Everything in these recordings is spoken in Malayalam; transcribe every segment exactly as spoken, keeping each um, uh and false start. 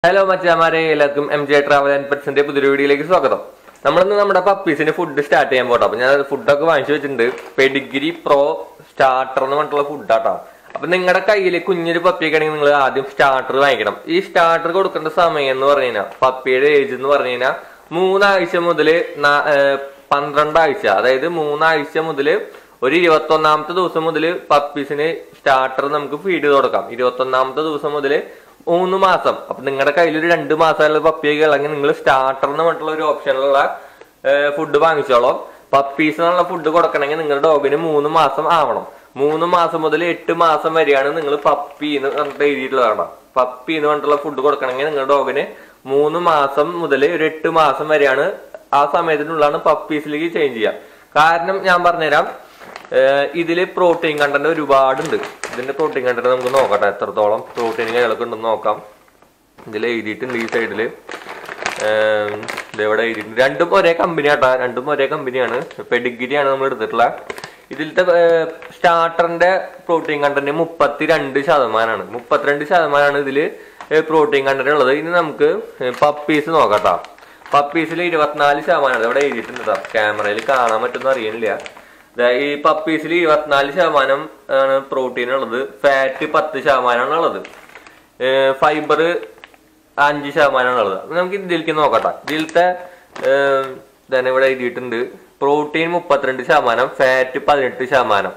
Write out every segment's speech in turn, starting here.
Hello, മച്ചാമാരെ എല്ലാവർക്കും എം ജെ ട്രാവൽ ആൻഡ് പെറ്റ്സിന്റെ പുതിയൊരു വീഡിയോയിലേക്ക് സ്വാഗതം. നമ്മളിന്ന് നമ്മുടെ പപ്പീസിന് ഫുഡ് സ്റ്റാർട്ട് ചെയ്യാൻ പോട്ടോ. അപ്പൊ ഞാൻ ഫുഡൊക്കെ വാങ്ങിച്ചു വെച്ചിട്ടുണ്ട്. പെഡിഗ്രി പ്രോ സ്റ്റാർട്ടർ എന്ന് പറഞ്ഞിട്ടുള്ള ഫുഡാട്ടോ. അപ്പൊ നിങ്ങളുടെ കയ്യിൽ കുഞ്ഞൊരു പപ്പിയൊക്കെ ആണെങ്കിൽ നിങ്ങൾ ആദ്യം സ്റ്റാർട്ടർ വാങ്ങിക്കണം. ഈ സ്റ്റാർട്ടർ കൊടുക്കേണ്ട സമയം എന്ന് പറഞ്ഞു കഴിഞ്ഞാൽ പപ്പിയുടെ ഏജ് എന്ന് പറഞ്ഞു കഴിഞ്ഞാൽ മൂന്നാഴ്ച മുതൽ പന്ത്രണ്ടാഴ്ച, അതായത് മൂന്നാഴ്ച മുതൽ ഒരു ഇരുപത്തി ഒന്നാമത്തെ ദിവസം മുതൽ പപ്പീസിന് സ്റ്റാർട്ടർ നമുക്ക് ഫീഡ് ചെയ്ത് കൊടുക്കാം. ഇരുപത്തി ഒന്നാമത്തെ ദിവസം മുതൽ മൂന്ന് മാസം. അപ്പൊ നിങ്ങളുടെ കയ്യിൽ ഒരു രണ്ട് മാസമുള്ള പപ്പിയൊക്കെ ഉള്ളെങ്കിൽ നിങ്ങൾ സ്റ്റാർട്ടർ എന്ന് പറഞ്ഞിട്ടുള്ള ഒരു ഓപ്ഷനിലുള്ള ഫുഡ് വാങ്ങിച്ചോളാം. പപ്പീസ് എന്നുള്ള ഫുഡ് കൊടുക്കണമെങ്കിൽ നിങ്ങളുടെ ഡോഗിന് മൂന്ന് മാസം ആവണം. മൂന്ന് മാസം മുതൽ എട്ട് മാസം വരെയാണ് നിങ്ങൾ പപ്പി എന്ന് പറഞ്ഞിട്ട് എഴുതിയിട്ടുള്ളതാണ്. പപ്പി എന്ന് പറഞ്ഞിട്ടുള്ള ഫുഡ് കൊടുക്കണമെങ്കിൽ നിങ്ങളുടെ ഡോഗിന് മൂന്ന് മാസം മുതൽ ഒരു എട്ട് മാസം വരെയാണ്. ആ സമയത്തിനുള്ളതാണ് പപ്പീസിലേക്ക് ചേഞ്ച് ചെയ്യുക. കാരണം ഞാൻ പറഞ്ഞുതരാം, ഇതില് പ്രോട്ടീൻ കണ്ടന്റ് ഒരുപാടുണ്ട്. ഇതിന്റെ പ്രോട്ടീൻ കണ്ടന്റ് നമുക്ക് നോക്കട്ടെ, എത്രത്തോളം പ്രോട്ടീൻ കൈകളൊക്കെ ഉണ്ടെന്ന് നോക്കാം. ഇതിൽ എഴുതിയിട്ടുണ്ട് ഈ സൈഡില്, ഇതെവിടെ എഴുതിയിട്ടുണ്ട്. രണ്ടും ഒരേ കമ്പനി ആട്ടാ, രണ്ടും ഒരേ കമ്പനിയാണ്. പെഡിഗ്രിയാണ് നമ്മൾ എടുത്തിട്ടുള്ളത്. ഇതിലത്തെ സ്റ്റാർട്ടറിന്റെ പ്രോട്ടീൻ കണ്ടന്റ് മുപ്പത്തി രണ്ട് ശതമാനമാണ് മുപ്പത്തിരണ്ട് ശതമാനമാണ് ഇതില് പ്രോട്ടീൻ കണ്ടന്റ് ഉള്ളത്. ഇനി നമുക്ക് പപ്പീസ് നോക്കട്ടാ. പപ്പീസിൽ ഇരുപത്തിനാല് ശതമാനമാണ് ഇവിടെ എഴുതിയിട്ടുണ്ട്. ക്യാമറയിൽ കാണാൻ പറ്റുമെന്ന് അറിയണില്ല. ഈ പപ്പീസിൽ ഇരുപത്തിനാല് ശതമാനം ആണ് പ്രോട്ടീൻ ഉള്ളത്. ഫാറ്റ് പത്ത് ശതമാനമാണ് ഉള്ളത്. ഫൈബർ അഞ്ച് ശതമാനമാണ് ഉള്ളത്. നമുക്ക് ഇതിലേക്ക് നോക്കട്ടെ. ഇതിലത്തെ തന്നെ ഇവിടെ എഴുതിയിട്ടുണ്ട് പ്രോട്ടീൻ മുപ്പത്തിരണ്ട് ശതമാനം, ഫാറ്റ് പതിനെട്ട് ശതമാനം,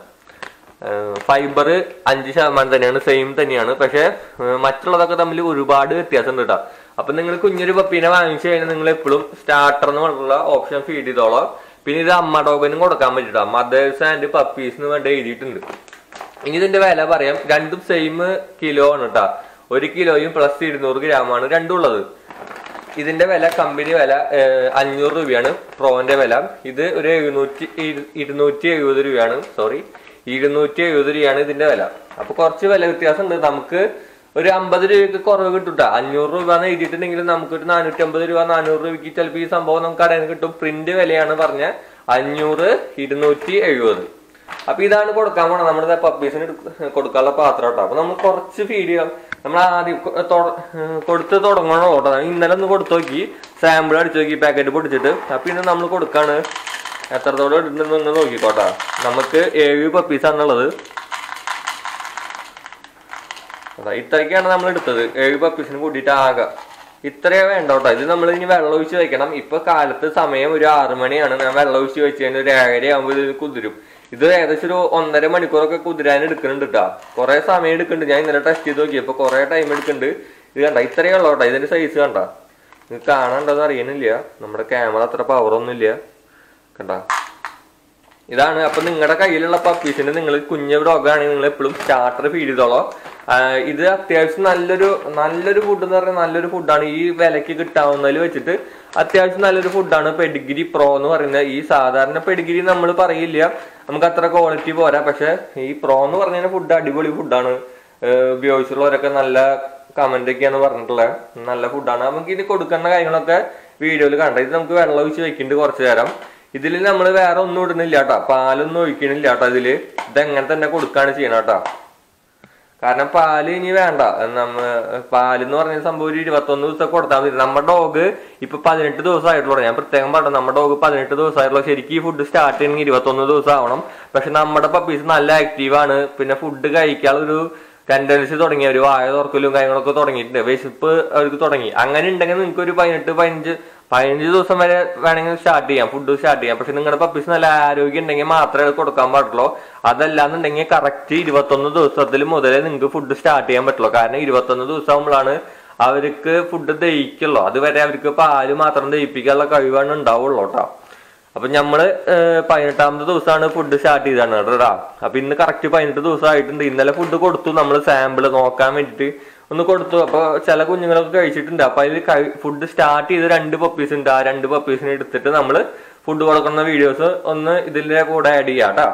ഫൈബർ അഞ്ച് ശതമാനം തന്നെയാണ്, സെയിം തന്നെയാണ്. പക്ഷെ മറ്റുള്ളതൊക്കെ തമ്മിൽ ഒരുപാട് വ്യത്യാസം ഉണ്ട് കേട്ടോ. അപ്പൊ നിങ്ങൾ കുഞ്ഞൊരു പപ്പീനെ വാങ്ങിച്ചു കഴിഞ്ഞാൽ നിങ്ങൾ എപ്പോഴും സ്റ്റാർട്ടർ എന്ന് പറഞ്ഞിട്ടുള്ള ഓപ്ഷൻ ഫീഡ് ചെയ്തോളാം. പിന്നെ ഇത് അമ്മ ഡോഗിനും കൊടുക്കാൻ പറ്റിട്ടോ. മദേഴ്സ് ആൻഡ് പപ്പീസ് എന്ന് വേണ്ടി എഴുതിയിട്ടുണ്ട്. ഇനി ഇതിന്റെ വില പറയാം. രണ്ടും സെയിം കിലോ ആണ് കേട്ടോ. ഒരു കിലോയും പ്ലസ് ഇരുന്നൂറ് ഗ്രാമാണ് രണ്ടും ഉള്ളത്. ഇതിന്റെ വില കമ്പനി വില അഞ്ഞൂറ് രൂപയാണ് പ്രോന്റെ വില. ഇത് ഒരു എഴുന്നൂറ്റി ഇരുന്നൂറ്റി എഴുപത് രൂപയാണ് സോറി ഇരുന്നൂറ്റി എഴുപത് രൂപയാണ് ഇതിന്റെ വില. അപ്പൊ കുറച്ച് വില വ്യത്യാസം ഉണ്ട്. നമുക്ക് ഒരു അമ്പത് രൂപയ്ക്ക് കുറവ് കിട്ടും. അഞ്ഞൂറ് രൂപ എന്ന് എഴുതിയിട്ടുണ്ടെങ്കിൽ നമുക്ക് ഒരു നാനൂറ്റി അമ്പത് രൂപ നാനൂറ് രൂപയ്ക്ക് ചിലപ്പോൾ ഈ സംഭവം നമുക്ക് കടയിൽ കിട്ടും. പ്രിന്റ് വിലയാണ് പറഞ്ഞ അഞ്ഞൂറ് ഇരുന്നൂറ്റി എഴുപത്. അപ്പൊ ഇതാണ് കൊടുക്കാൻ പോണത് നമ്മുടെ പപ്പീസിന് കൊടുക്കാനുള്ള പാത്രം കേട്ടോ. അപ്പൊ നമ്മൾ കുറച്ച് ഫീഡ് ചെയ്യാം. നമ്മൾ ആദ്യം കൊടുത്ത് തുടങ്ങണോ കേട്ടോ. ഇന്നലെ ഒന്ന് കൊടുത്തു നോക്കി, സാമ്പിൾ അടിച്ചു നോക്കി, പാക്കറ്റ് പൊടിച്ചിട്ട്. അപ്പൊ ഇന്ന് നമ്മൾ കൊടുക്കാണ്. എത്രത്തോളം ഇടുന്നെന്ന് നോക്കിക്കോട്ടെ. നമുക്ക് ഏഴ് പപ്പീസാണുള്ളത്. ഇത്രയ്ക്കാണ് നമ്മൾ എടുത്തത്. ഏഴ് പപ്പീസിന് കൂട്ടിയിട്ട് ആകെ ഇത്രയേ വേണ്ട കേട്ടോ. ഇത് നമ്മൾ ഇനി വെള്ളം ഒഴിച്ച് വെക്കണം. ഇപ്പൊ കാലത്ത് സമയം ഒരു ആറു മണിയാണ്. ഞാൻ വെള്ളം ഒഴിച്ച് വെച്ച് കഴിഞ്ഞാൽ ഒരു ഏഴര ആകുമ്പോൾ ഇത് കുതിരും. ഇത് ഏകദേശം ഒരു ഒന്നര മണിക്കൂറൊക്കെ കുതിരാൻ എടുക്കുന്നുണ്ട് കേട്ടോ. കുറെ സമയം എടുക്കുന്നുണ്ട്. ഞാൻ ഇന്നലെ ടെസ്റ്റ് ചെയ്ത് നോക്കിയപ്പോ കുറെ ടൈം എടുക്കുന്നുണ്ട്. ഇത് കണ്ട ഇത്രയേ ഉള്ളൂ കേട്ടോ. ഇതിന്റെ സൈസ് കണ്ട, ഇത് കാണാണ്ടെന്ന് അറിയണില്ല. നമ്മുടെ ക്യാമറ അത്ര പവറൊന്നും ഇല്ല കണ്ട. ഇതാണ്. അപ്പൊ നിങ്ങളുടെ കയ്യിലുള്ള പപ്പീസിന് നിങ്ങൾ കുഞ്ഞു ഡോഗാണെങ്കിൽ നിങ്ങൾ എപ്പോഴും സ്റ്റാർട്ടർ ഫീഡ് ചെയ്തോളോ. ഇത് അത്യാവശ്യം നല്ലൊരു നല്ലൊരു ഫുഡ് എന്ന് പറഞ്ഞാൽ നല്ലൊരു ഫുഡാണ്. ഈ വിലക്ക് കിട്ടാവുന്നതിൽ വെച്ചിട്ട് അത്യാവശ്യം നല്ലൊരു ഫുഡാണ് പെഡിഗ്രി പ്രോ എന്ന് പറയുന്നത്. ഈ സാധാരണ പെഡിഗ്രി നമ്മൾ പറയില്ല, നമുക്ക് അത്ര ക്വാളിറ്റി പോരാ. പക്ഷെ ഈ പ്രോ എന്ന് പറഞ്ഞ ഫുഡ് അടിപൊളി ഫുഡാണ്. ഉപയോഗിച്ചുള്ളവരൊക്കെ നല്ല കമന്റ് ഒക്കെയാണ് പറഞ്ഞിട്ടുള്ളത്. നല്ല ഫുഡാണ്. നമുക്ക് ഇത് കൊടുക്കുന്ന കാര്യങ്ങളൊക്കെ വീഡിയോയിൽ കണ്ട. ഇത് നമുക്ക് വെള്ളം ഒഴിച്ച് വെക്കുന്നുണ്ട് കുറച്ചു നേരം. ഇതിൽ നമ്മൾ വേറെ ഒന്നും ഇടുന്നില്ല കേട്ടോ. പാലൊന്നും ഒഴിക്കണില്ല കേട്ടോ. ഇതില് ഇതെങ്ങനെ തന്നെ കൊടുക്കാണ് ചെയ്യണം കേട്ടോ. കാരണം പാല് ഇനി വേണ്ട. നമ്മ പാലെന്ന് പറഞ്ഞ സംഭവം ഒരു ഇരുപത്തൊന്ന് ദിവസം കൊടുത്താൽ മതി. നമ്മുടെ ഡോഗ് ഇപ്പൊ പതിനെട്ട് ദിവസം ആയിട്ടുള്ളൂ. ഞാൻ പ്രത്യേകം പറഞ്ഞു, നമ്മുടെ ഡോഗ് പതിനെട്ട് ദിവസം ആയിട്ടുള്ളൂ. ശരിക്കും ഈ ഫുഡ് സ്റ്റാർട്ട് ചെയ്യണമെങ്കിൽ ഇരുപത്തൊന്ന് ദിവസം ആവണം. പക്ഷെ നമ്മുടെ പപ്പീസ് നല്ല ആക്റ്റീവാണ്. പിന്നെ ഫുഡ് കഴിക്കാനുള്ളൊരു ടെൻഡൻസി തുടങ്ങി. ഒരു വായ തുറക്കലും കാര്യങ്ങളൊക്കെ തുടങ്ങിയിട്ടുണ്ട്. വിശപ്പ് അവർക്ക് തുടങ്ങി. അങ്ങനെ ഉണ്ടെങ്കിൽ നിങ്ങൾക്ക് ഒരു പതിനെട്ട് പതിനഞ്ച് പതിനഞ്ച് ദിവസം വരെ വേണമെങ്കിൽ സ്റ്റാർട്ട് ചെയ്യാം, ഫുഡ് സ്റ്റാർട്ട് ചെയ്യാം. പക്ഷെ നിങ്ങളുടെ പപ്പീസ് നല്ല ആരോഗ്യം ഉണ്ടെങ്കിൽ മാത്രമേ കൊടുക്കാൻ പാടുള്ളൂ. അതല്ലാന്നുണ്ടെങ്കിൽ കറക്റ്റ് ഇരുപത്തൊന്ന് ദിവസത്തിൽ മുതലേ നിങ്ങൾക്ക് ഫുഡ് സ്റ്റാർട്ട് ചെയ്യാൻ പറ്റുള്ളൂ. കാരണം ഇരുപത്തൊന്ന് ദിവസം ആകുമ്പോഴാണ് അവർക്ക് ഫുഡ് ദഹിക്കുള്ളൂ. അതുവരെ അവർക്ക് പാല് മാത്രം ദഹിപ്പിക്കാനുള്ള കഴിവാണ് ഉണ്ടാവുള്ളൂ കേട്ടോ. അപ്പൊ നമ്മള് പതിനെട്ടാമത്തെ ദിവസമാണ് ഫുഡ് സ്റ്റാർട്ട് ചെയ്താണ് കേട്ടോ. അപ്പൊ ഇന്ന് കറക്റ്റ് പതിനെട്ട് ദിവസം ആയിട്ടുണ്ട്. ഇന്നലെ ഫുഡ് കൊടുത്തു, നമ്മൾ സാമ്പിള് നോക്കാൻ വേണ്ടിട്ട് ഒന്ന് കൊടുത്തു. അപ്പൊ ചില കുഞ്ഞുങ്ങളൊക്കെ കഴിച്ചിട്ടുണ്ട്. അപ്പൊ അതിൽ ഫുഡ് സ്റ്റാർട്ട് ചെയ്ത് രണ്ട് പപ്പീസ് ഉണ്ട്. ആ രണ്ട് പപ്പീസിനെ എടുത്തിട്ട് നമ്മള് ഫുഡ് കൊടുക്കുന്ന വീഡിയോസ് ഒന്ന് ഇതിന്റെ കൂടെ ആഡ് ചെയ്യാം കേട്ടോ.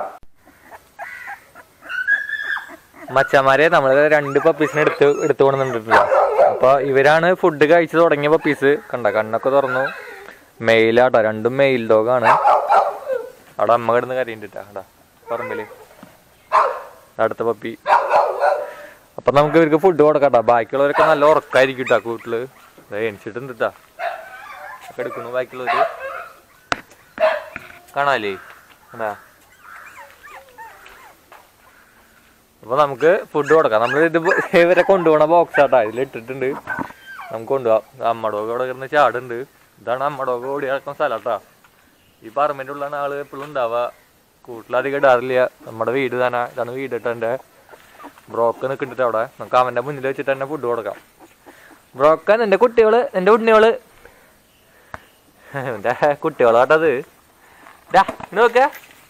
മച്ചന്മാരെ നമ്മള് രണ്ട് പപ്പീസിനെ എടുത്ത് എടുത്തു കൊണ്ടുവന്നിട്ടില്ല. അപ്പൊ ഇവരാണ് ഫുഡ് കഴിച്ചു തുടങ്ങിയ പപ്പീസ്. കണ്ട കണ്ണൊക്കെ തുറന്നു. മെയിലാട്ടോ, രണ്ടും മെയിൽ ഡോഗാണ്. അവിടെ അമ്മ കിടന്ന് കരയുണ്ടിട്ടാ. അടാ പറമ്പില് അടുത്ത പപ്പി. അപ്പം നമുക്ക് ഇവർക്ക് ഫുഡ് കൊടുക്കട്ടോ. ബാക്കിയുള്ളവരൊക്കെ നല്ല ഉറക്കായിരിക്കും കേട്ടോ കൂട്ടിൽ. എണിച്ചിട്ടുണ്ട് കേട്ടോ ഒക്കെ എടുക്കുന്നു ബാക്കിയുള്ളവർ കാണാല്ലേ എന്താ. അപ്പോൾ നമുക്ക് ഫുഡ് കൊടുക്കാം. നമ്മൾ ഇത് ഇവരെ കൊണ്ടുപോകണ ബോക്സ് ആട്ടോ ഇതിൽ ഇട്ടിട്ടുണ്ട്. നമുക്ക് കൊണ്ടുപോകാം. അമ്മടോഗ് അവിടെ കിടന്ന് ചാടുണ്ട്. ഇതാണ് അമ്മടോഗ് ഓടി കിടക്കുന്ന സ്ഥലം കേട്ടോ. ഈ പറമ്പിൻ്റെ ഉള്ളിലാണ് ആൾ എപ്പോഴും ഉണ്ടാവുക. കൂട്ടിലധികം ഇടാറില്ല. നമ്മുടെ വീട് തന്നെ ഇതാണ് വീട് ഇട്ടെൻ്റെ. ബ്രോക്ക് നിൽക്കുന്നുണ്ട് അവിടെ. നമുക്ക് അവൻ്റെ മുന്നിൽ വെച്ചിട്ട് തന്നെ ഫുഡ് കൊടുക്കാം. ബ്രോക്കൻ എൻ്റെ കുട്ടികൾ എൻ്റെ ഉണ്ണികൾ എൻ്റെ കുട്ടികളാട്ടത്. ഡാ നോക്ക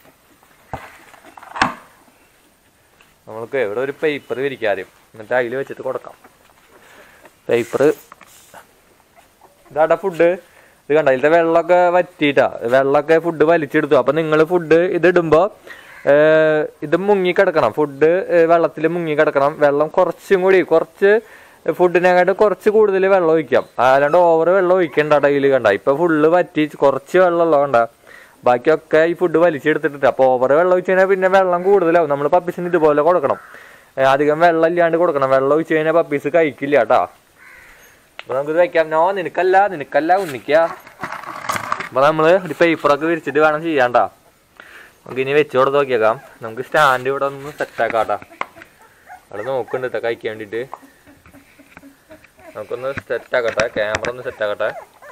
നമ്മൾക്ക് ഇവിടെ ഒരു പേപ്പർ വിരിക്കാം ആദ്യം. എന്നിട്ട് അതിൽ വെച്ചിട്ട് കൊടുക്കാം പേപ്പർ. ഇതാടാ ഫുഡ്. ഇത് കണ്ട ഇതിലത്തെ വെള്ളമൊക്കെ വറ്റിയിട്ടാ. വെള്ളമൊക്കെ ഫുഡ് വലിച്ചെടുത്തു. അപ്പം നിങ്ങൾ ഫുഡ് ഇതിടുമ്പോൾ ഇത് മുങ്ങി കിടക്കണം. ഫുഡ് വെള്ളത്തിൽ മുങ്ങി കിടക്കണം. വെള്ളം കുറച്ചും കൂടി കുറച്ച് ഫുഡിനെക്കാട്ട് കുറച്ച് കൂടുതൽ വെള്ളം ഒഴിക്കാം. അല്ലാണ്ട് ഓവർ വെള്ളം ഒഴിക്കണ്ട. ഡെയിലി കണ്ട ഇപ്പം ഫുള്ള് വറ്റി കുറച്ച് വെള്ളമുള്ള കണ്ട. ബാക്കിയൊക്കെ ഈ ഫുഡ് വലിച്ചെടുത്തിട്ട്. അപ്പോൾ ഓവർ വെള്ളം ഒഴിച്ച് കഴിഞ്ഞാൽ പിന്നെ വെള്ളം കൂടുതലാവും. നമ്മൾ പപ്പീസിന് ഇതുപോലെ കൊടുക്കണം. അധികം വെള്ളം ഇല്ലാണ്ട് കൊടുക്കണം. വെള്ളം ഒഴിച്ച് കഴിഞ്ഞാൽ പപ്പീസ് കഴിക്കില്ല കേട്ടോ. അപ്പോൾ നമുക്കിത് വയ്ക്കാം. നോ നിനക്കല്ല നിനക്കല്ല ഉണ്ണിക്ക. അപ്പോൾ നമ്മൾ ഒരു പേപ്പറൊക്കെ വിരിച്ചിട്ട് വേണം ചെയ്യാണ്ടാ. നമുക്ക് ഇനി വെച്ച് കൊടുത്ത് നോക്കിയേക്കാം. നമുക്ക് സ്റ്റാൻഡ് ഇവിടെ ഒന്ന് സെറ്റാക്കാം കേട്ടോ. അവിടെ നോക്കുന്നുണ്ട് കേട്ടോ കഴിക്കാൻ വേണ്ടിയിട്ട്. നമുക്കൊന്ന് സെറ്റാക്കട്ടെ. ക്യാമറ ഒന്ന് സെറ്റാക്കട്ടെ.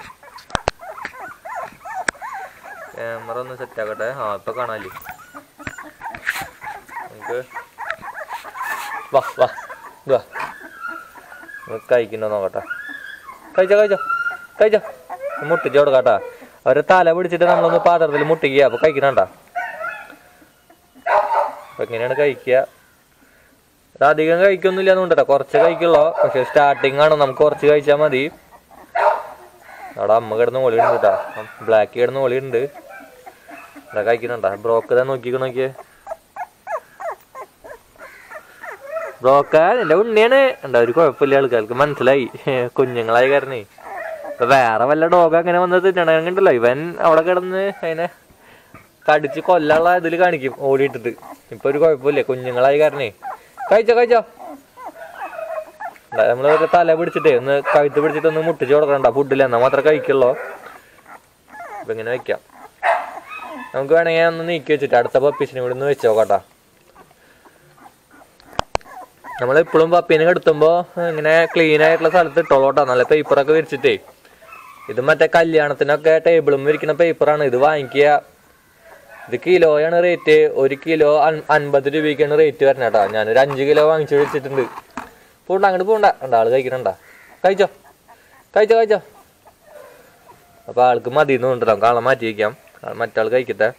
ക്യാമറ ഒന്ന് സെറ്റാക്കട്ടെ. ആ ഇപ്പം കാണാല്ലേ നമുക്ക്. വാ വാ വാ നമുക്ക് കഴിക്കണ്ടോ നോക്കട്ടെ. കഴിച്ചോ കഴിച്ചോ കഴിച്ചോ. മുട്ടിച്ച് കൊടുക്കാട്ടാ. അവരെ തല പിടിച്ചിട്ട് നമ്മളൊന്ന് പാത്രത്തിൽ മുട്ടിക്കുക. അപ്പോൾ കഴിക്കണണ്ട. അപ്പം എങ്ങനെയാണ് കഴിക്കുക. അധികം കഴിക്കൊന്നുമില്ല എന്നുണ്ടോ. കുറച്ച് കഴിക്കുള്ളൂ. പക്ഷെ സ്റ്റാർട്ടിങ് ആണ്. നമുക്ക് കുറച്ച് കഴിച്ചാൽ മതി. അവിടെ അമ്മ കിടന്ന് ഒളിയുണ്ട് കേട്ടോ. ബ്ലാക്ക് കിടന്ന് ഒളിയുണ്ട്. ഇവിടെ കഴിക്കുന്നുണ്ടാ. ബ്രോക്ക് തന്നെ നോക്കിക്കോ നോക്കിയേ. ബ്രോക്ക എൻ്റെ ഉണ്ണിയാണ്. എന്താ ഒരു കുഴപ്പമില്ല. ആൾക്കാർക്ക് മനസ്സിലായി കുഞ്ഞുങ്ങളായി കാരണേ. ഇപ്പൊ വേറെ വല്ല ഡോഗ് അങ്ങനെ വന്നത് തിന്നണുണ്ടല്ലോ. ഇവൻ അവിടെ കിടന്ന് അതിനെ കടിച്ച് കൊല്ലാനുള്ള ഇതിൽ കാണിക്കും ഓടിയിട്ടിട്ട്. ഇപ്പൊ ഒരു കുഴപ്പമില്ല. കുഞ്ഞുങ്ങളായി കാരണേ. കഴിച്ചോ കഴിച്ചോ. നമ്മള് തല പിടിച്ചിട്ടേ ഒന്ന് കഴുത്ത് പിടിച്ചിട്ട് ഒന്ന് മുട്ടിച്ച് കൊടുക്കണ്ട. ഫുഡില്ല എന്നാൽ മാത്രമേ കഴിക്കുള്ളൂ. അപ്പൊ ഇങ്ങനെ വെക്കാം. നമുക്ക് വേണമെങ്കിൽ ഒന്ന് നീക്കി വെച്ചിട്ട് അടുത്ത പപ്പീസിനെ കൂടി ഒന്ന് വെച്ച് നോക്കട്ടാ. നമ്മളെപ്പോഴും പപ്പീനെ കെടുത്തുമ്പോൾ ഇങ്ങനെ ക്ലീൻ ആയിട്ടുള്ള സ്ഥലത്ത് ഇട്ടോളോട്ടാ. നല്ല പേപ്പറൊക്കെ വിരിച്ചിട്ടേ. ഇത് മറ്റേ കല്യാണത്തിനൊക്കെ ടേബിളും വിരിക്കുന്ന പേപ്പറാണ്. ഇത് വാങ്ങിക്കുക. ഇത് കിലോയാണ് റേറ്റ്. ഒരു കിലോ അൻപത് രൂപയ്ക്കാണ് റേറ്റ് വരണ കേട്ടോ. ഞാനൊരു അഞ്ച് കിലോ വാങ്ങിച്ചു വെച്ചിട്ടുണ്ട്. പോണ്ട അങ്ങോട്ട് പോണ്ട. രണ്ടാൾ കഴിക്കണണ്ട. കഴിച്ചോ കഴിച്ചോ കഴിച്ചോ. അപ്പോൾ ആൾക്ക് മതി എന്ന് കൊണ്ടുവരാം. നമുക്ക് ആളെ മാറ്റി വയ്ക്കാം. മറ്റാൾ കഴിക്കട്ടെ.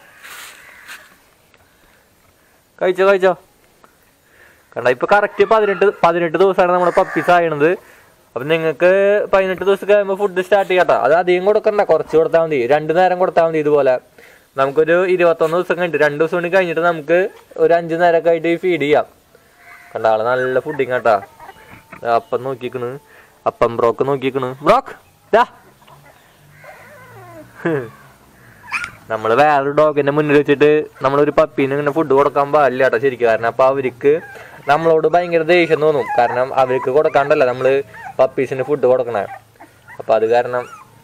കഴിച്ചോ കഴിച്ചോ. കണ്ട ഇപ്പൊ കറക്റ്റ് പതിനെട്ട് പതിനെട്ട് ദിവസമാണ് നമ്മുടെ പപ്പീസ് ആയണത്. അപ്പം നിങ്ങൾക്ക് പതിനെട്ട് ദിവസം കഴിയുമ്പോൾ ഫുഡ് സ്റ്റാർട്ട് ചെയ്യാട്ടോ. അത് അധികം കൊടുക്കണ്ട. കുറച്ച് കൊടുത്താൽ മതി. രണ്ട് നേരം കൊടുത്താൽ മതി. ഇതുപോലെ നമുക്കൊരു ഇരുപത്തൊന്ന് ദിവസം കഴിഞ്ഞിട്ട് രണ്ട് ദിവസം കൂടി കഴിഞ്ഞിട്ട് നമുക്ക് ഒരു അഞ്ച് നേരമൊക്കെ ആയിട്ട് ഫീഡ് ചെയ്യാം. കണ്ട ആള് നല്ല ഫുഡിങ് കേട്ടാ. അപ്പം നോക്കിക്കണ്. അപ്പം ബ്രോക്ക് നോക്കിക്കണ്. ബ്രോക്ക് ദാ നമ്മൾ വേറൊരു ഡോഗിന്റെ മുന്നിൽ വെച്ചിട്ട് നമ്മളൊരു പപ്പീന് ഇങ്ങനെ ഫുഡ് കൊടുക്കാൻ പാടില്ല കേട്ടോ ശരിക്കും. കാരണം അപ്പൊ അവർക്ക് നമ്മളോട് ഭയങ്കര ദേഷ്യം തോന്നും. കാരണം അവർക്ക് കൊടുക്കാണ്ടല്ല നമ്മള് പപ്പീസിന് ഫുഡ് കൊടുക്കണേ. അപ്പൊ അത് കാരണം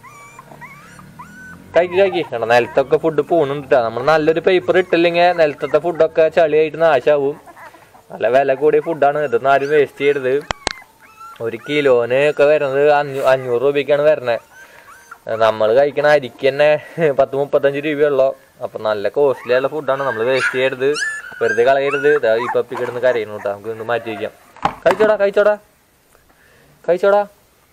കഴിക്കി കഴിക്കി കണ്ട നിലത്തൊക്കെ ഫുഡ് പോകുന്നുണ്ട്. നമ്മൾ നല്ലൊരു പേപ്പർ ഇട്ടില്ലെങ്കിൽ നിലത്തത്തെ ഫുഡൊക്കെ ചളിയായിട്ട് നാശാവും. നല്ല വില കൂടിയ ഫുഡാണ്. ഇതൊന്നും ആരും വേസ്റ്റ് ചെയ്യരുത്. ഒരു കിലോന് ഒക്കെ വരുന്നത് അഞ്ഞൂ അഞ്ഞൂറ് രൂപയ്ക്കാണ് വരണേ. നമ്മൾ കഴിക്കണ അരിക്ക് തന്നെ പത്ത് മുപ്പത്തഞ്ച് രൂപയുള്ളൂ. അപ്പം നല്ല കോസ്റ്റ്ലി ആയുള്ള ഫുഡാണ്. നമ്മൾ വേസ്റ്റ് ചെയ്യരുത്. വെറുതെ കളയരുത്. ഈ പപ്പി കിടന്ന് കരയുന്നു കേട്ടോ. നമുക്ക് ഇന്ന് മാറ്റി വയ്ക്കാം. കഴിച്ചോടാ കഴിച്ചോടാ കഴിച്ചോടാ.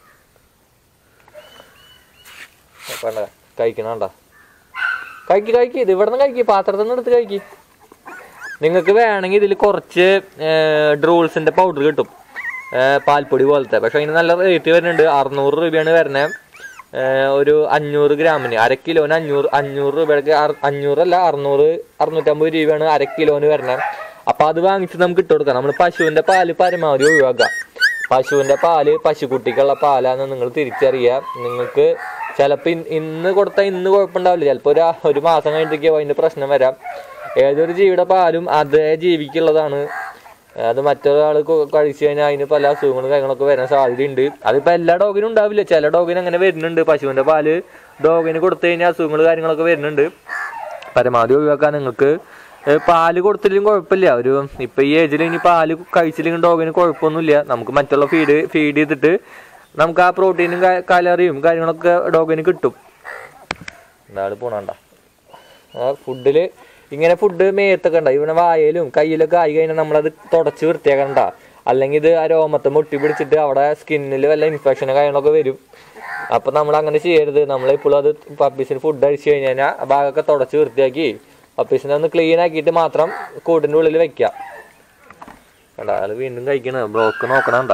വേണ്ട കഴിക്കണണ്ട. കഴിക്ക് കഴിക്ക്. ഇത് ഇവിടെ നിന്ന് കഴിക്ക്. പാത്രത്തിൽ നിന്ന് എടുത്ത് കഴിക്ക്. നിങ്ങൾക്ക് വേണമെങ്കിൽ ഇതിൽ കുറച്ച് ഡ്രൂൾസിൻ്റെ പൗഡർ കിട്ടും. പാൽപ്പൊടി പോലത്തെ. പക്ഷെ അതിന് നല്ല റേറ്റ് വരുന്നുണ്ട്. അറുന്നൂറ് രൂപയാണ് വരുന്നത്. ഒരു അഞ്ഞൂറ് ഗ്രാമിന് അര കിലോന് അഞ്ഞൂറ് അഞ്ഞൂറ് രൂപയ്ക്ക് അഞ്ഞൂറല്ല അറുന്നൂറ് അറുന്നൂറ്റമ്പത് രൂപയാണ് അര കിലോന് വരണത്. അപ്പം അത് വാങ്ങിച്ച് നമുക്ക് ഇട്ട് കൊടുക്കാം. നമ്മൾ പശുവിൻ്റെ പാല് പരമാവധി ഒഴിവാക്കുക. പശുവിൻ്റെ പാല് പശുക്കുട്ടിക്കുള്ള പാലാന്ന് നിങ്ങൾ തിരിച്ചറിയുക. നിങ്ങൾക്ക് ചിലപ്പോൾ ഇന്ന് കൊടുത്താൽ ഇന്ന് കുഴപ്പമുണ്ടാവില്ല. ചിലപ്പോൾ ഒരു ഒരു മാസം കഴിഞ്ഞിട്ടൊക്കെ അതിൻ്റെ പ്രശ്നം വരാം. ഏതൊരു ജീവിയുടെ പാലും അതേ ജീവിക്കുള്ളതാണ്. അത് മറ്റൊരാൾ കഴിച്ചു കഴിഞ്ഞാൽ അതിന് പല അസുഖങ്ങളും കാര്യങ്ങളൊക്കെ വരാൻ സാധ്യതയുണ്ട്. അതിപ്പോൾ എല്ലാ ഡോഗിനും ഉണ്ടാവില്ല, ചില ഡോഗിന് അങ്ങനെ വരുന്നുണ്ട്. പശുവിൻ്റെ പാല് ഡോഗിന് കൊടുത്തു കഴിഞ്ഞാൽ അസുഖങ്ങൾ കാര്യങ്ങളൊക്കെ വരുന്നുണ്ട്. പരമാവധി ഒഴിവാക്കാൻ നിങ്ങൾക്ക് പാല് കൊടുത്തില്ലെങ്കിലും കുഴപ്പമില്ല. ഒരു ഇപ്പം ഈ ഏജിൽ ഇനി പാല് കഴിച്ചില്ലെങ്കിൽ ഡോഗിന് കുഴപ്പമൊന്നുമില്ല. നമുക്ക് മറ്റുള്ള ഫീഡ് ഫീഡ് ചെയ്തിട്ട് നമുക്ക് ആ പ്രോട്ടീനും കാലറിയും കാര്യങ്ങളൊക്കെ ഡോഗിന് കിട്ടും. എന്താണ് പോണണ്ട ആ ഫുഡിൽ ഇങ്ങനെ ഫുഡ് മേത്തൊക്കെ ഉണ്ടാവും, ഇവിടെ വായയിലും കയ്യിലൊക്കെ ആയി കഴിഞ്ഞാൽ നമ്മളത് തുടച്ച് വൃത്തിയാക്കണ്ട. അല്ലെങ്കിൽ ഇത് ആ രോമത്തെ മുട്ടി പിടിച്ചിട്ട് അവിടെ സ്കിന്നിൽ വല്ല ഇൻഫെക്ഷനും കാര്യങ്ങളൊക്കെ വരും. അപ്പം നമ്മൾ അങ്ങനെ ചെയ്യരുത്. നമ്മളിപ്പോഴും അത് പപ്പീസിന് ഫുഡ് കഴിച്ച് കഴിഞ്ഞാൽ ആ ഭാഗമൊക്കെ തുടച്ച് വൃത്തിയാക്കി പപ്പീസിനെ ഒന്ന് ക്ലീൻ ആക്കിയിട്ട് മാത്രം കൂട്ടിൻ്റെ ഉള്ളിൽ വെക്കുക. കണ്ട അത് വീണ്ടും കഴിക്കണ ബ്ലോക്ക് നോക്കണണ്ട.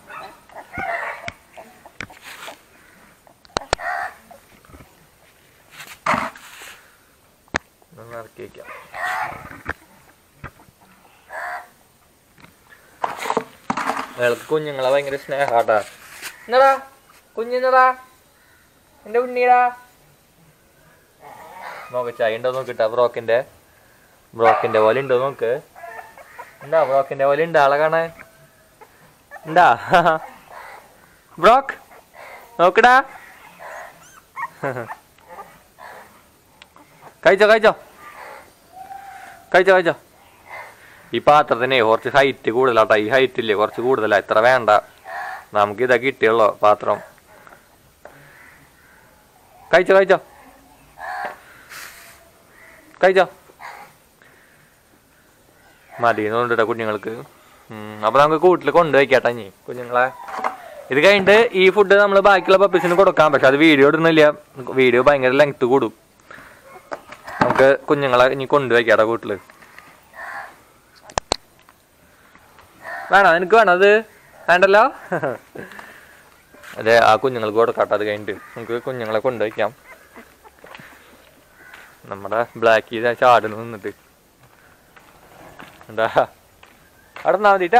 ഇറക്കി വയ്ക്കാം. അയാൾക്ക് കുഞ്ഞുങ്ങളെ ഭയങ്കര സ്നേഹാട്ടാ. എന്നടാ കുഞ്ഞിന്നടാ എൻ്റെ ഉണ്ണീടാ നോക്ക്. ചായ ഉണ്ടോ നോക്കിട്ടാ. ബ്രോക്കിൻ്റെ ബ്രോക്കിൻ്റെ പോലെ ഉണ്ടോ നോക്ക്. ഉണ്ടാ ബ്രോക്കിൻ്റെ പോലെ ഉണ്ട് ആളെ കാണാൻ. ഉണ്ടാ ബ്രോക്ക് നോക്കടാ. കഴിച്ചോ കഴിച്ചോ കഴിച്ചോ കഴിച്ചോ. ഈ പാത്രത്തിന് കുറച്ച് ഹൈറ്റ് കൂടുതലാട്ടോ. ഈ ഹൈറ്റ് ഇല്ലേ കുറച്ച് കൂടുതലാണ്. ഇത്ര വേണ്ട, നമുക്ക് ഇതാ കിട്ടിയുള്ളൂ പാത്രം. കഴിച്ചോ കഴിച്ചോ കഴിച്ചോ. മതി തോന്നിട്ടാ കുഞ്ഞുങ്ങൾക്ക്. അപ്പൊ നമുക്ക് കൂട്ടിൽ കൊണ്ടുവയ്ക്കാട്ടാ ഇനി കുഞ്ഞുങ്ങളെ. ഇത് കഴിഞ്ഞിട്ട് ഈ ഫുഡ് നമ്മൾ ബാക്കിയുള്ള പപ്പീസിന് കൊടുക്കാം. പക്ഷെ അത് വീഡിയോ ഇടുന്നില്ല, വീഡിയോ ഭയങ്കര ലെങ്ത് കൂടും. നമുക്ക് കുഞ്ഞുങ്ങളെ ഇനി കൊണ്ടുവയ്ക്കാട്ടാ കൂട്ടില്. വേണോ നിനക്ക് വേണോ അത്? വേണ്ടല്ലോ. അതെ ആ കുഞ്ഞുങ്ങൾക്ക് കൊടുക്കാട്ടോ. അത് കഴിഞ്ഞിട്ട് നമുക്ക് കുഞ്ഞുങ്ങളെ കൊണ്ടുവയ്ക്കാം. നമ്മുടെ ബ്ലാക്ക് ചെയ്ത് ചാടുന്നു നിന്നിട്ട് എന്താ അവിടെ നിന്നാ മതിട്ടാ.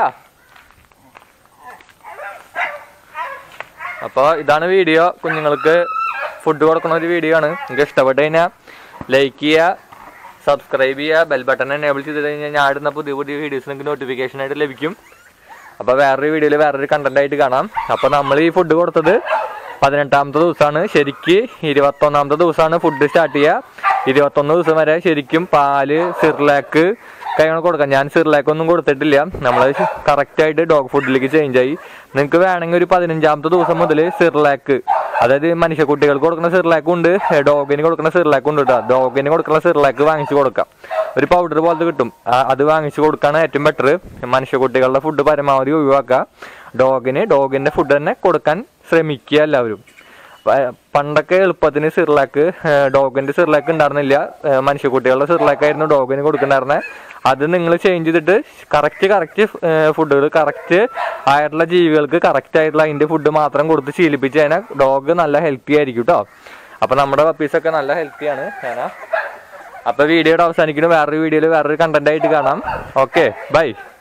അപ്പോൾ ഇതാണ് വീഡിയോ. കുഞ്ഞുങ്ങൾക്ക് ഫുഡ് കൊടുക്കുന്ന ഒരു വീഡിയോ ആണ്. നിങ്ങൾക്ക് ഇഷ്ടപ്പെട്ട് കഴിഞ്ഞാൽ ലൈക്ക് ചെയ്യുക, സബ്സ്ക്രൈബ് ചെയ്യുക, ബെൽ ബട്ടൺ എനേബിൾ ചെയ്ത് കഴിഞ്ഞാൽ ഞാൻ ഇടുന്ന പുതിയ പുതിയ വീഡിയോസ് നിങ്ങൾക്ക് നോട്ടിഫിക്കേഷൻ ആയിട്ട് ലഭിക്കും. അപ്പോൾ വേറൊരു വീഡിയോയിൽ വേറൊരു കണ്ടന്റ് ആയിട്ട് കാണാം. അപ്പോൾ നമ്മൾ ഈ ഫുഡ് കൊടുത്തത് പതിനെട്ടാമത്തെ ദിവസമാണ്. ശരിക്ക് ഇരുപത്തൊന്നാമത്തെ ദിവസമാണ് ഫുഡ് സ്റ്റാർട്ട് ചെയ്യുക. ഇരുപത്തൊന്ന് ദിവസം വരെ ശരിക്കും പാല് സിർലാക്ക് കാര്യങ്ങൾ കൊടുക്കാം. ഞാൻ സിർലാക്ക് ഒന്നും കൊടുത്തിട്ടില്ല. നമ്മൾ കറക്റ്റായിട്ട് ഡോഗ് ഫുഡിലേക്ക് ചേഞ്ച് ആയി. നിങ്ങൾക്ക് വേണമെങ്കിൽ ഒരു പതിനഞ്ചാമത്തെ ദിവസം മുതൽ സിർലാക്ക്, അതായത് മനുഷ്യക്കുട്ടികൾക്ക് കൊടുക്കുന്ന സിർലാക്കും ഉണ്ട്, ഡോഗിന് കൊടുക്കുന്ന സിർലാക്കും ഉണ്ട് കേട്ടോ. ഡോഗിന് കൊടുക്കുന്ന സിർലാക്ക് വാങ്ങിച്ചു കൊടുക്കാം. ഒരു പൗഡർ പോലത്തെ കിട്ടും, അത് വാങ്ങിച്ചു കൊടുക്കുകയാണ് ഏറ്റവും ബെറ്റർ. മനുഷ്യക്കുട്ടികളുടെ ഫുഡ് പരമാവധി ഒഴിവാക്കുക. ഡോഗിന് ഡോഗിൻ്റെ ഫുഡ് തന്നെ കൊടുക്കാൻ ശ്രമിക്കുക എല്ലാവരും. പണ്ടൊക്കെ എളുപ്പത്തിന് സിർലാക്ക് ഡോഗിൻ്റെ സിർലാക്ക് ഉണ്ടായിരുന്നില്ല, മനുഷ്യക്കുട്ടികളുടെ സിർലാക്കായിരുന്നു ഡോഗിന് കൊടുക്കുന്നുണ്ടായിരുന്നത്. അത് നിങ്ങൾ ചേഞ്ച് ചെയ്തിട്ട് കറക്റ്റ് കറക്റ്റ് ഫുഡുകൾ കറക്റ്റ് ആയിട്ടുള്ള ജീവികൾക്ക് കറക്റ്റ് ആയിട്ടുള്ള അതിൻ്റെ ഫുഡ് മാത്രം കൊടുത്ത് ശീലിപ്പിച്ച് കഴിഞ്ഞാൽ ഡോഗ് നല്ല ഹെൽത്തി ആയിരിക്കും കേട്ടോ. അപ്പോൾ നമ്മുടെ പപ്പീസൊക്കെ നല്ല ഹെൽത്തിയാണ്. ഞാൻ അപ്പോൾ വീഡിയോയുടെ അവസാനിക്കുന്നു. വേറൊരു വീഡിയോയിൽ വേറൊരു കണ്ടന്റ് ആയിട്ട് കാണാം. Okay by.